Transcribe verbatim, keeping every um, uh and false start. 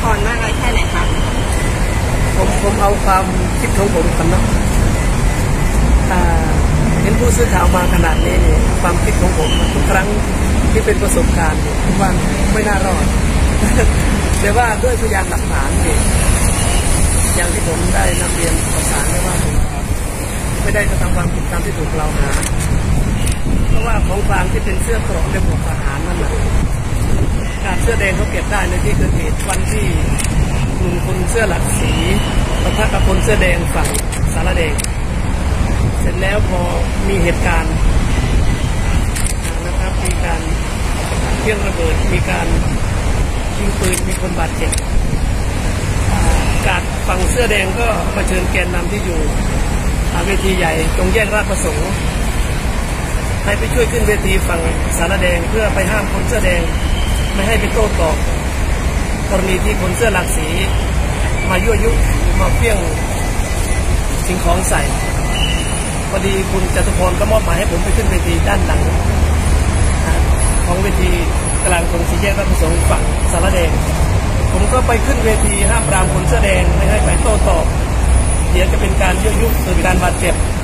รมากน้อยแค่ไหนคะผมผมเอาความคิดของผมกันเนาะเห็นผู้สื่อข่าวมาขนาดนี้เนี่ยความคิดของผมทุกครั้งที่เป็นประสบการณ์ผมว่าไม่น่ารอดแต่ว่าด้วยพยานหลักฐานเนี่ยอย่างที่ผมได้นำเรียนต่อศาลได้ว่าผมไม่ได้กระทำความผิดตามที่ถูกกล่าวหาเพราะว่าของกลางที่เป็นเสื้อเกราะเป็นหมวกทหารนั่นแหละการเสื้อแดงเขาเก็บได้ในที่เกิดเหตุวันที่หนุ่มคนเสื้อหลักสีปะทะกับคนเสื้อแดงฝั่งสารแดงเสร็จแล้วพอมีเหตุการณ์นะครับมีการเพี้ยงระเบิดมีการยิงปืนมีคนบาดเจ็บการฝั่งเสื้อแดงก็มาเชิญแกนนำที่อยู่เวทีใหญ่ตรงแยกราชประสงค์ให้ไปช่วยขึ้นเวทีฝั่งสารแดงเพื่อไปห้ามคนเสื้อแดงไม่ให้ไปโต้ตอบกรณีที่คนเสื้อหลากสีมายั่วยุมาเพี้ยงสิ่งของใส่พอดีคุณจตุพรก็มอบหมายให้ผมไปขึ้นเวทีด้านหลังของเวทีกลางตรงสี่แยกราชประสงค์ฝั่งสารแดงผมก็ไปขึ้นเวทีห้ามปรามคนเสื้อแดงไม่ให้ไปโต้ตอบเดี๋ยวจะเป็นการยั่วยุเกิดการบาดเจ็บ